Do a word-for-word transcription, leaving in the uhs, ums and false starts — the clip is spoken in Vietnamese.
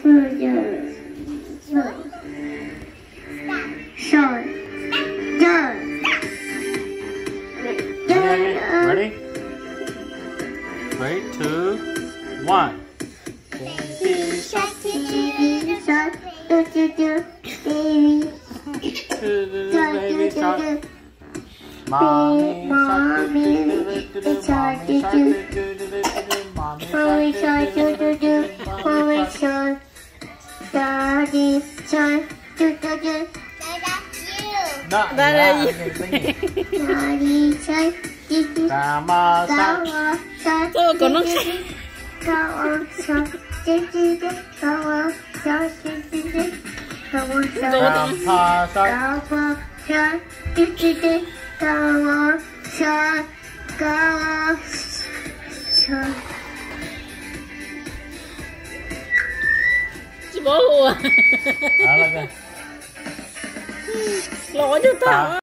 Ready? Three, two, one. Baby shark, baby shark, do do do, baby. Baby shark. Mommy shark, do do do. Mommy shark, do do do. Mommy shark. Daddy shark, do do do. Đó là gì? Daddy shark. Mama shark. Tôi còn nó Cow shark. Cow shark. Grandpa shark. Grandpa shark. Cow shark. Cow shark. Chị bố hùa. Lỗi cho tao.